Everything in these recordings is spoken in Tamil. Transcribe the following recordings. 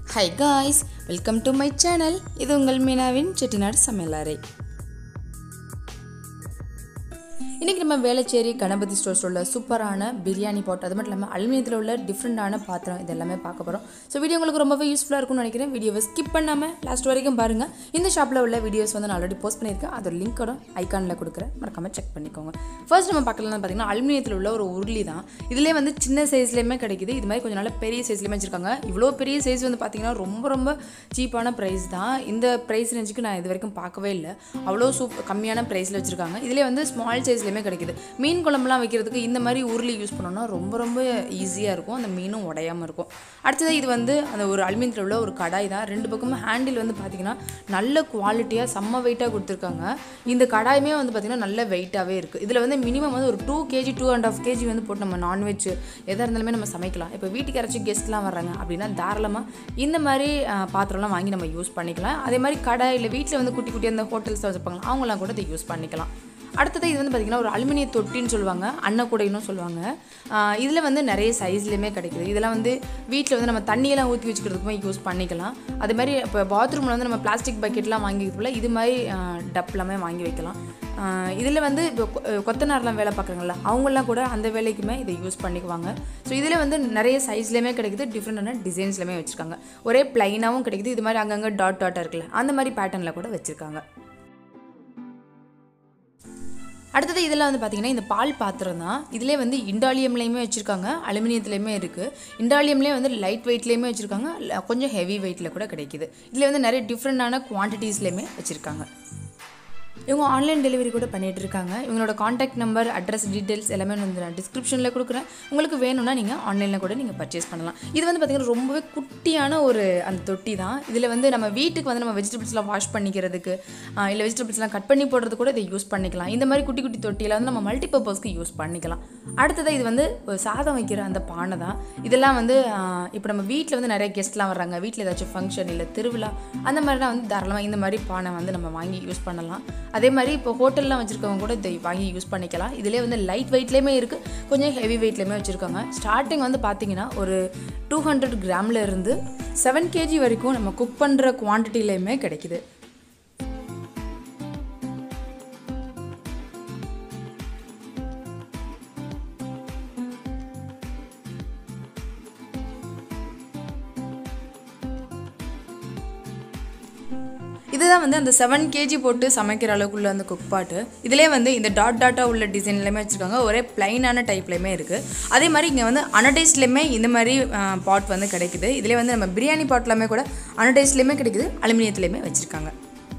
Hi guys, welcome to my channel. இது உங்கள் மீனாவின் செட்டிநாடு சமையலறை. இன்றைக்கி நம்ம வேளச்சேரி கணபதி ஸ்டோர்ஸில் உள்ள சூப்பரான பிரியாணி பாட், அது மட்டும் இல்லாமல் அலுமினியத்தில் உள்ள டிஃப்ரெண்டான பாத்திரம் இது எல்லாமே பார்க்க போகிறோம். ஸோ வீடியோ உங்களுக்கு ரொம்பவே யூஸ்ஃபுல்லாக இருக்கும்னு நினைக்கிறேன். வீடியோவை ஸ்கிப் பண்ணாமல் லாஸ்ட் வரைக்கும் பாருங்கள். இந்த ஷாப்பில் உள்ள வீடியோஸ் வந்து நான் ஆல்ரெடி போஸ்ட் பண்ணியிருக்கேன். அதோட லிங்கோட ஐக்கானில் கொடுக்குறேன், மறக்காமல் செக் பண்ணிக்கோங்க. ஃபர்ஸ்ட் நம்ம பார்க்கலாம்னு பார்த்தீங்கன்னா அலுமினியத்தில் உள்ள ஒரு உருளி தான். இதிலே வந்து சின்ன சைஸ்லேயுமே கிடைக்குது, இது மாதிரி கொஞ்சம் நல்ல பெரிய சைஸ்லேயுமே வச்சுருக்காங்க. இவ்வளோ பெரிய சைஸ் வந்து பார்த்தீங்கன்னா ரொம்ப சீப்பான ப்ரைஸ் தான். இந்த ப்ரைஸ் ரேஞ்சுக்கு நான் இது வரைக்கும் பார்க்கவே இல்லை. அவ்வளோ கம்மியான ப்ரைஸில் வச்சுருக்காங்க. இதிலே வந்து ஸ்மால் சைஸ்லேயுமே கிடைக்குது. மீன் குழம்புலாம் வைக்கிறதுக்கு இந்த மாதிரி உருளி யூஸ் பண்ணோம்னா ரொம்ப ஈஸியாக இருக்கும், அந்த மீனும் உடையாமல் இருக்கும். அடுத்தது இது வந்து அந்த ஒரு அலுமினியத்தில் உள்ள ஒரு கடாய் தான். ரெண்டு பக்கமும் ஹேண்டில் வந்து பார்த்திங்கன்னா நல்ல குவாலிட்டியாக செம்ம வெயிட்டாக கொடுத்துருக்காங்க. இந்த கடாயுமே வந்து பார்த்திங்கன்னா நல்ல வெயிட்டாகவே இருக்குது. இதில் வந்து மினிமம் வந்து ஒரு 2 kg 2.5 kg வந்து போட்டு நம்ம நான்வெஜ் எதாக இருந்தாலுமே நம்ம சமைக்கலாம். இப்போ வீட்டுக்கு யாராச்சும் கெஸ்ட்லாம் வர்றாங்க அப்படின்னா தாராளமாக இந்த மாதிரி பாத்திரம்லாம் வாங்கி நம்ம யூஸ் பண்ணிக்கலாம். அதே மாதிரி கடாய் இல்லை வீட்டில் வந்து குட்டி அந்த ஹோட்டல்ஸ் வச்சுருப்பாங்க, அவங்களாம் கூட இதை யூஸ் பண்ணிக்கலாம். அடுத்தது இது வந்து பார்த்திங்கன்னா ஒரு அலுமினிய தொட்டின்னு சொல்லுவாங்க, அன்னக்கூடைன்னு சொல்லுவாங்க. இதில் வந்து நிறைய சைஸ்லேயுமே கிடைக்குது. இதெல்லாம் வந்து வீட்டில் வந்து நம்ம தண்ணியெல்லாம் ஊற்றி வச்சுக்கிறதுக்குமே யூஸ் பண்ணிக்கலாம். அதே மாதிரி இப்போ பாத்ரூமில் வந்து நம்ம பிளாஸ்டிக் பக்கெட்லாம் வாங்கிக்கிறதுல இது மாதிரி டப்லாமே வாங்கி வைக்கலாம். இதில் வந்து இப்போ கொத்தனார்லாம் வேலை பார்க்குறாங்கல்ல, அவங்களாம் கூட அந்த வேலைக்குமே இதை யூஸ் பண்ணிக்குவாங்க. ஸோ இதில் வந்து நிறைய சைஸ்லேயுமே கிடைக்குது, டிஃப்ரெண்டான டிசைன்ஸ்லேயுமே வச்சுருக்காங்க. ஒரே ப்ளைனாகவும் கிடைக்குது, இது மாதிரி அங்கங்கே டாட்டாக இருக்குல்ல, அந்த மாதிரி பேட்டர்னில் கூட வச்சுருக்காங்க. அடுத்தது இதில் வந்து பார்த்திங்கன்னா இந்த பால் பாத்திரம் தான். இதிலே வந்து இண்டாலியம்லேயுமே வச்சுருக்காங்க, அலுமினியத்துலேயுமே இருக்குது. இண்டாலியம்லேயே வந்து லைட் வெயிட்லேயுமே வச்சுருக்காங்க, கொஞ்சம் ஹெவி வெயிட்டில் கூட கிடைக்கிது. இதில் வந்து நிறைய டிஃப்ரெண்டான குவான்டிட்டிஸ்லேயுமே வச்சுருக்காங்க. இவங்க ஆன்லைன் டெலிவரி கூட பண்ணிகிட்டு இருக்காங்க. இவங்களோட காண்டாக்ட் நம்பர், அட்ரஸ், டீட்டெயில்ஸ் எல்லாமே வந்து நான் டிஸ்கிரிப்ஷனில் கொடுக்குறேன். உங்களுக்கு வேணும்னா நீங்கள் ஆன்லைனில் கூட நீங்கள் பர்ச்சேஸ் பண்ணலாம். இது வந்து பார்த்திங்கன்னா ரொம்பவே குட்டியான ஒரு அந்த தொட்டி தான். இதில் வந்து நம்ம வீட்டுக்கு வந்து நம்ம வெஜிடபிள்ஸ்லாம் வாஷ் பண்ணிக்கிறதுக்கு இல்லை வெஜிடபிள்ஸ்லாம் கட் பண்ணி போடுறது கூட இதை யூஸ் பண்ணிக்கலாம். இந்த மாதிரி குட்டி தொட்டியில் வந்து நம்ம மல்டிபர்பஸ்க்கு யூஸ் பண்ணிக்கலாம். அடுத்ததாக இது வந்து சாதம் வைக்கிற அந்த பானை தான். இதெல்லாம் வந்து இப்போ நம்ம வீட்டில் வந்து நிறைய கெஸ்ட்லாம் வர்றாங்க, வீட்டில் ஏதாச்சும் ஃபங்க்ஷன் இல்லை திருவிழா அந்த மாதிரிலாம் வந்து தாராளமாக இந்த மாதிரி பானை வந்து நம்ம வாங்கி யூஸ் பண்ணலாம். அதே மாதிரி இப்போ ஹோட்டல்லாம் வச்சுருக்கவங்க கூட இதை வாங்கி யூஸ் பண்ணிக்கலாம். இதிலே வந்து லைட் வெயிட்லேயுமே இருக்குது, கொஞ்சம் ஹெவி வெயிட்லேயுமே வச்சுருக்காங்க. ஸ்டார்டிங் வந்து பார்த்திங்கன்னா ஒரு 200 கிராமில் இருந்து 7 kg வரைக்கும் நம்ம குக் பண்ணுற குவான்டிட்டிலையுமே கிடைக்குது. இதுதான் வந்து அந்த 7 kg போட்டு சமைக்கிற அளவுக்குள்ள அந்த குக் பாட்டு. இதிலே வந்து இந்த டாட்டா உள்ள டிசைன்லையுமே வச்சுருக்காங்க, ஒரே பிளைனான டைப்லையுமே இருக்குது. அதே மாதிரி இங்கே வந்து அனடைஸ்லேயுமே இந்த மாதிரி பாட் வந்து கிடைக்குது. இதிலே வந்து நம்ம பிரியாணி பாட்லாமே கூட அனடைஸ்லேயுமே கிடைக்குது, அலுமினியத்துலேயுமே வச்சுருக்காங்க.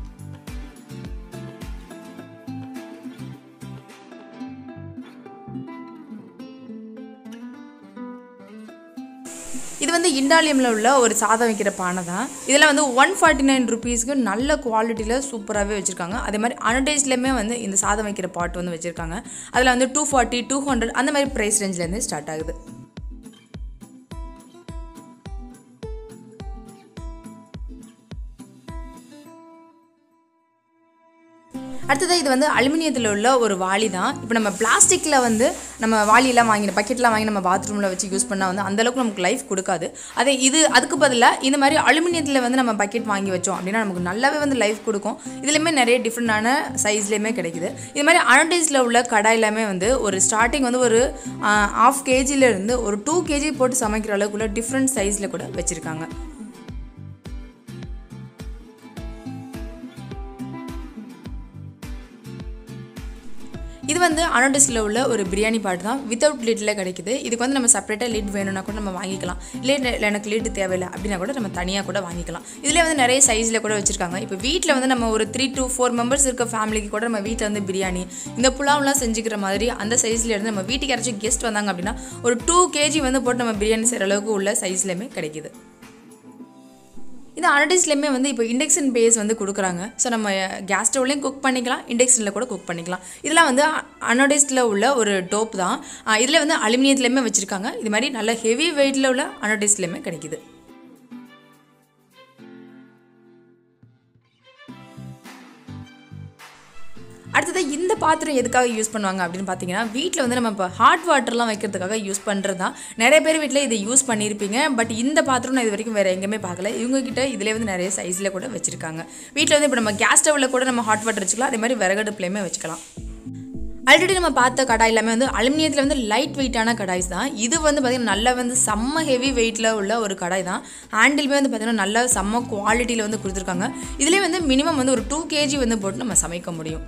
இது வந்து இண்டாலியமில் உள்ள ஒரு சாதம் வைக்கிற பானை தான். இதில் வந்து 149 rupeesக்கு நல்ல குவாலிட்டியில் சூப்பராகவே வச்சுருக்காங்க. அதே மாதிரி அனடைஸ்லேயுமே வந்து இந்த சாதம் வைக்கிற பாட் வந்து வச்சுருக்காங்க. அதில் வந்து 240 200 அந்த மாதிரி ப்ரைஸ் ரேஞ்சிலேருந்து ஸ்டார்ட் ஆகுது. அடுத்தது இது வந்து அலுமினியத்தில் உள்ள ஒரு வாளி தான். இப்போ நம்ம பிளாஸ்டிக்கில் வந்து நம்ம வாளியெல்லாம் வாங்கி பக்கெட்லாம் வாங்கி நம்ம பாத்ரூமில் வச்சு யூஸ் பண்ணால் வந்து அந்தளவுக்கு நமக்கு லைஃப் கொடுக்காது. அதே அதுக்கு பதிலாக இந்த மாதிரி அலுமினியத்தில் வந்து நம்ம பக்கெட் வாங்கி வச்சோம் அப்படின்னா நமக்கு நல்லாவே வந்து லைஃப் கொடுக்கும். இதுலேயுமே நிறைய டிஃப்ரெண்டான சைஸ்லேயுமே கிடைக்குது. இது மாதிரி அனடைஸில் உள்ள கடாயிலாமே வந்து ஒரு ஸ்டார்டிங் வந்து ஒரு 1/2 kgலேருந்து ஒரு 2 kg போட்டு சமைக்கிற அளவுக்குள்ள டிஃப்ரெண்ட் சைஸில் கூட வச்சுருக்காங்க. இது வந்து அனடைஸில் உள்ள ஒரு பிரியாணி பாட் தான், வித்தவுட் லிட்டில் கிடைக்குது. இதுக்கு வந்து நம்ம செப்பரேட்டாக லிட் வேணும்னா கூட நம்ம வாங்கிக்கலாம், இல்லை எனக்கு லிட் தேவையில்லை அப்படின்னா கூட நம்ம தனியாக கூட வாங்கிக்கலாம். இதில் வந்து நிறைய சைஸில் கூட வச்சுருக்காங்க. இப்போ வீட்டில் வந்து நம்ம ஒரு 3 to 4 மெம்பர்ஸ் இருக்க ஃபேமிலிக்கு கூட நம்ம வீட்டில் வந்து பிரியாணி இந்த புலாவ்லாம் செஞ்சுக்கிற மாதிரி அந்த சைஸில் இருந்து நம்ம வீட்டுக்கு யாராச்சும் கெஸ்ட் வந்தாங்க அப்படின்னா ஒரு 2 kg வந்து போட்டு நம்ம பிரியாணி செய்கிற அளவுக்கு உள்ள சைஸ்லேயுமே கிடைக்குது. இந்த அனடைஸ்லேயுமே வந்து இப்போ இண்டக்ஷன் பேஸ் வந்து கொடுக்குறாங்க. ஸோ நம்ம கேஸ் ஸ்டவ்லேயும் குக் பண்ணிக்கலாம், இண்டக்ஷனில் கூட குக் பண்ணிக்கலாம். இதெல்லாம் வந்து அனடைஸில் உள்ள ஒரு டோப் தான். இதில் வந்து அலுமினியத்துலேயுமே வச்சுருக்காங்க. இது மாதிரி நல்ல ஹெவி வெயிட்டில் உள்ள அனடைஸ்லேயுமே கிடைக்குது. அடுத்தது அடுத்தது இந்த பாத்திரம் எதுக்காக யூஸ் பண்ணுவாங்க அப்படின்னு பார்த்தீங்கன்னா, வீட்டில் வந்து நம்ம இப்போ ஹாட் வாட்டர்லாம் வைக்கிறதுக்காக யூஸ் பண்ணுறது தான். நிறைய பேர் வீட்டில் இதை யூஸ் பண்ணியிருப்பீங்க. பட் இந்த பாத்திரம் நான் இது வரைக்கும் வேறு எங்கேயுமே பார்க்கல. இவங்ககிட்ட இதிலே வந்து நிறைய சைஸில் கூட வச்சுருக்காங்க. வீட்டில் வந்து இப்போ நம்ம கேஸ் ஸ்டவ்வில் கூட நம்ம ஹாட் வாட்டர் வச்சுக்கலாம். அதே மாதிரி விறகடுப்புலையுமே வச்சுக்கலாம். ஆல்ரெடி நம்ம பார்த்த கடாய் எல்லாமே வந்து அலுமினியத்தில் வந்து லைட் வெயிட்டான கடாய்ஸ் தான். இது வந்து பார்த்திங்கன்னா நல்லா வந்து செம்ம ஹெவி வெயிட்டில் உள்ள ஒரு கடாய் தான். ஹேண்டிலுமே வந்து பார்த்திங்கன்னா நல்ல செம்ம குவாலிட்டியில் வந்து கொடுத்துருக்காங்க. இதிலே வந்து மினிமம் வந்து ஒரு 2 kg வந்து போட்டு நம்ம சமைக்க முடியும்.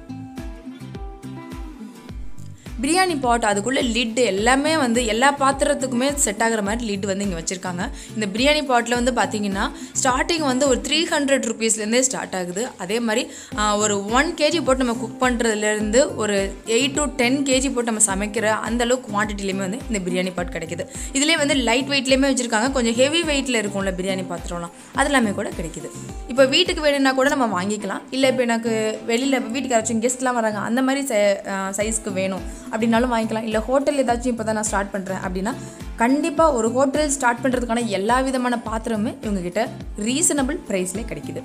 பிரியாணி பாட் அதுக்குள்ளே லிட்டு எல்லாமே வந்து எல்லா பாத்திரத்துக்குமே செட் ஆகிற மாதிரி லிட் வந்து இங்கே வச்சுருக்காங்க. இந்த பிரியாணி பாட்டில் வந்து பார்த்திங்கன்னா ஸ்டார்டிங் வந்து ஒரு 300 rupeesலேருந்தே ஸ்டார்ட் ஆகுது. அதே மாதிரி ஒரு 1 kg போட்டு நம்ம குக் பண்ணுறதுலேருந்து ஒரு 8 to 10 kg போட்டு நம்ம சமைக்கிற அந்தளவுக்கு குவான்டிட்டிலையுமே வந்து இந்த பிரியாணி பாட் கிடைக்கிது. இதிலே வந்து லைட் வெயிட்லேயுமே வச்சுருக்காங்க. கொஞ்சம் ஹெவி வெயிட்டில் இருக்கும்ல பிரியாணி பாத்திரம்லாம், அதெல்லாமே கூட கிடைக்கிது. இப்போ வீட்டுக்கு வேணும்னா கூட நம்ம வாங்கிக்கலாம். இல்லை இப்போ எனக்கு வெளியில் வீட்டுக்கு யாராச்சும் கெஸ்ட்லாம் வராங்க, அந்த மாதிரி சைஸ்க்கு வேணும் அப்படின்னாலும் வாங்கிக்கலாம். இல்லை ஹோட்டல் ஏதாச்சும் இப்போ தான் நான் ஸ்டார்ட் பண்ணுறேன் அப்படின்னா கண்டிப்பாக ஒரு ஹோட்டல் ஸ்டார்ட் பண்ணுறதுக்கான எல்லா விதமான பாத்திரமுமே இவங்ககிட்ட ரீசனபிள் ப்ரைஸ்லேயே கிடைக்குது.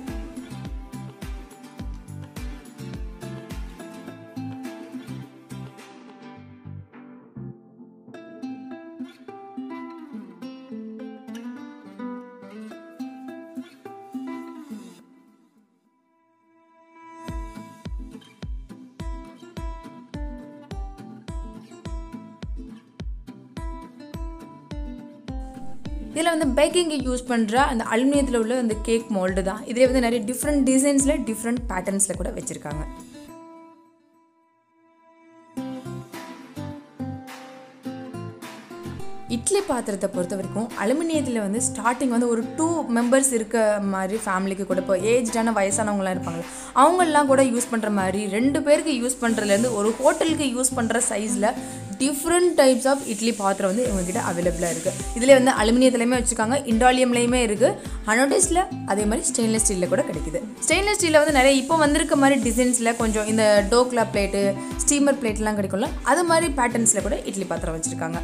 இதில் வந்து பேக்கிங்கு யூஸ் பண்ணுற அந்த அலுமினியத்தில் உள்ள அந்த கேக் மோல்டு தான். இதில் வந்து நிறைய டிஃப்ரெண்ட் டிசைன்ஸில் டிஃப்ரெண்ட் பேட்டர்ன்ஸில் கூட வச்சுருக்காங்க. இட்லி பாத்திரத்தை பொறுத்த வரைக்கும் அலுமினியத்தில் வந்து ஸ்டார்டிங் வந்து ஒரு 2 members இருக்க மாதிரி ஃபேமிலிக்கு கூட, இப்போ ஏஜ்டான வயசானவங்களாம் இருப்பாங்க, அவங்கெல்லாம் கூட யூஸ் பண்ணுற மாதிரி 2 பேருக்கு யூஸ் பண்ணுறதுலேருந்து ஒரு ஹோட்டலுக்கு யூஸ் பண்ணுற சைஸில் டிஃப்ரெண்ட் டைப்ஸ் ஆஃப் இட்லி பாத்திரம் வந்து இவங்ககிட்ட அவைலபிளாக இருக்குது. இதில் வந்து அலுமினியத்துலேயுமே வச்சுருக்காங்க, இண்டாலியம்லேயுமே இருக்குது, அனோடைஸில், அதே மாதிரி ஸ்டெயின்லெஸ் ஸ்டீலில் கூட கிடைக்குது. ஸ்டெயின்லெஸ் ஸ்டீலில் வந்து நிறைய இப்போ வந்திருக்க மாதிரி டிசைன்ஸில் கொஞ்சம் இந்த டோக்லா பிளேட்டு, ஸ்டீமர் பிளேட்லாம் கிடைக்கும்ல, அது மாதிரி பேட்டர்ன்ஸில் கூட இட்லி பாத்திரம் வச்சுருக்காங்க.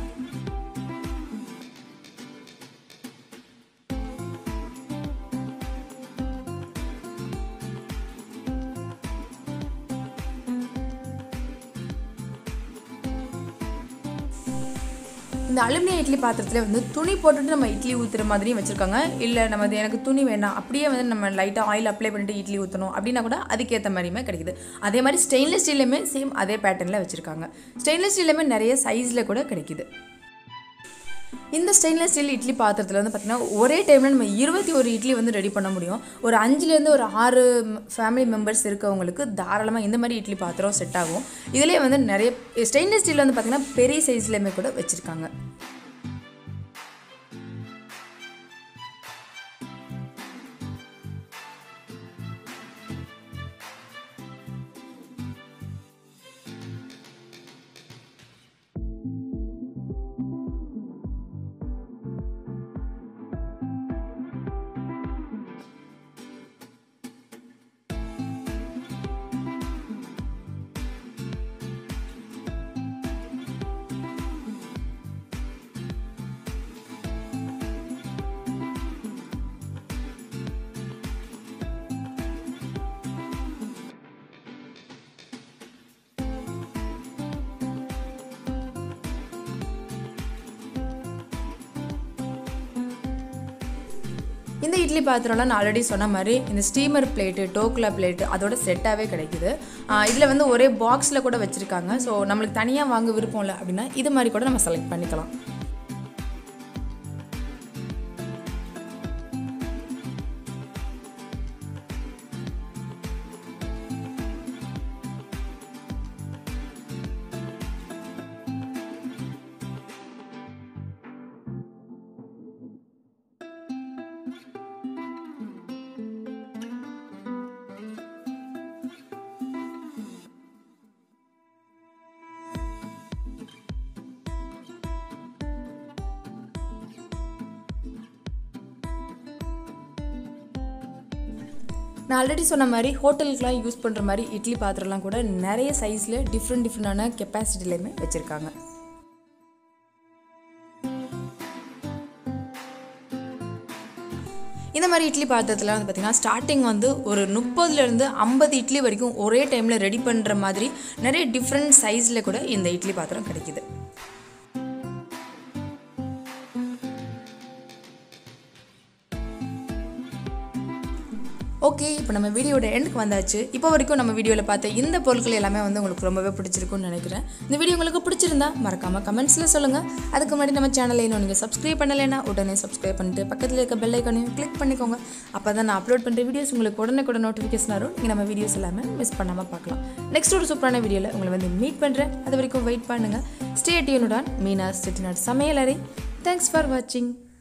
இந்த அலுமினியம் இட்லி பாத்திரத்தில் வந்து துணி போட்டுட்டு நம்ம இட்லி ஊற்றுற மாதிரியும் வச்சுருக்காங்க. இல்லை நம்ம எனக்கு துணி வேண்டாம், அப்படியே வந்து நம்ம லைட்டாக ஆயில் அப்ளை பண்ணிட்டு இட்லி ஊற்றணும் அப்படின்னா கூட அதுக்கேற்ற மாதிரியுமே கிடைக்குது. அதே மாதிரி ஸ்டெயின்லெஸ் ஸ்டீல்லையுமே சேம் அதே பேட்டர்னில் வச்சுருக்காங்க. ஸ்டெயின்லெஸ் ஸ்டீல்லையுமே நிறைய சைஸில் கூட கிடைக்குது. இந்த ஸ்டெயின்லெஸ் ஸ்டீல் இட்லி பாத்திரத்தில் வந்து பார்த்திங்கன்னா ஒரே டைமில் நம்ம 21 இட்லி வந்து ரெடி பண்ண முடியும். ஒரு 5லேருந்து ஒரு 6 ஃபேமிலி மெம்பர்ஸ் இருக்கவங்களுக்கு தாராளமாக இந்த மாதிரி இட்லி பாத்திரம் செட் ஆகும். இதிலே வந்து நிறைய ஸ்டெயின்லெஸ் ஸ்டீல் வந்து பார்த்திங்கன்னா பெரிய சைஸ்லேயுமே கூட வச்சுருக்காங்க. இந்த இட்லி பாத்திரம்லாம் நான் ஆல்ரெடி சொன்ன மாதிரி இந்த ஸ்டீமர் பிளேட்டு, டோக்லா பிளேட்டு அதோட செட்டாகவே கிடைக்குது. இதில் வந்து ஒரே பாக்ஸில் கூட வச்சுருக்காங்க. ஸோ நம்மளுக்கு தனியாக வாங்க விருப்பம் இல்லை அப்படின்னா இது மாதிரி கூட நம்ம செலக்ட் பண்ணிக்கலாம். நான் ஆல்ரெடி சொன்ன மாதிரி ஹோட்டலுக்குலாம் யூஸ் பண்ணுற மாதிரி இட்லி பாத்திரம்லாம் கூட நிறைய சைஸில் டிஃப்ரெண்டான கெப்பாசிட்டிலையுமே வச்சுருக்காங்க. இந்த மாதிரி இட்லி பாத்திரத்தில் வந்து பார்த்திங்கன்னா ஸ்டார்டிங் வந்து ஒரு 30லேருந்து 50 இட்லி வரைக்கும் ஒரே டைமில் ரெடி பண்ணுற மாதிரி நிறைய டிஃப்ரெண்ட் சைஸில் கூட இந்த இட்லி பாத்திரம் கிடைக்கிது. ஓகே, இப்போ நம்ம வீடியோட எண்டுக்கு வந்தாச்சு. இப்போ வரைக்கும் நம்ம வீடியோவில் பார்த்த இந்த பொருட்கள் எல்லாமே வந்து உங்களுக்கு ரொம்பவே பிடிச்சிருக்குன்னு நினைக்கிறேன். இந்த வீடியோ உங்களுக்கு பிடிச்சிருந்தா மறக்காமல் கமெண்ட்ஸில் சொல்லுங்கள். அதுக்கு முன்னாடி நம்ம சேனலை இன்னும் நீங்கள் சப்ஸ்கிரைப் பண்ணலைன்னா உடனே சப்ஸ்கிரைப் பண்ணிட்டு பக்கத்தில் இருக்க பெல் ஐக்கானையும் கிளிக் பண்ணிக்கோங்க. அப்போ தான் நான் அப்லோட் பண்ணுற வீடியோஸ் உங்களுக்கு உடனே நோட்டிஃபிகேஷன் வரும். நீங்கள் நம்ம வீடியோஸ் எல்லாமே மிஸ் பண்ணாமல் பார்க்கலாம். நெக்ஸ்ட் ஒரு சூப்பரான வீடியோவில் உங்களை வந்து மீட் பண்ணுறேன். அது வரைக்கும் வெயிட் பண்ணுங்கள். Stay tuned on Meena's Chettinad சமையலறை. தேங்க்ஸ் ஃபார் வாட்சிங்.